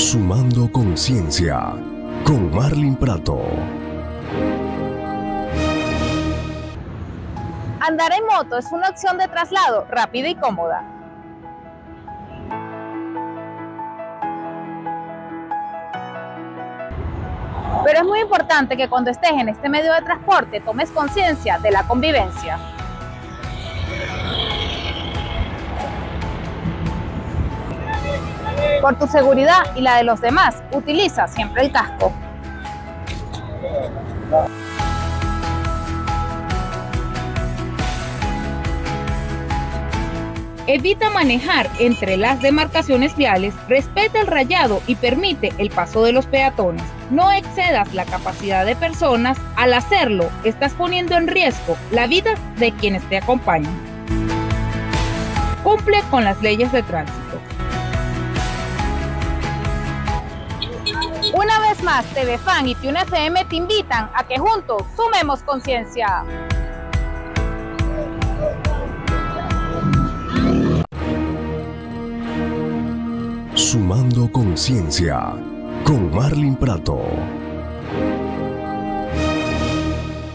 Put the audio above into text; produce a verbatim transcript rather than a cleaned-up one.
Sumando Conciencia, con Marlene Prato. Andar en moto es una opción de traslado rápida y cómoda. Pero es muy importante que cuando estés en este medio de transporte tomes conciencia de la convivencia. Por tu seguridad y la de los demás, utiliza siempre el casco. Evita manejar entre las demarcaciones viales, respeta el rayado y permite el paso de los peatones. No excedas la capacidad de personas. Al hacerlo, estás poniendo en riesgo la vida de quienes te acompañan. Cumple con las leyes de tránsito. Una vez más, T V Fan y Tune F M te invitan a que juntos sumemos conciencia. Sumando Conciencia, con Marlene Prato.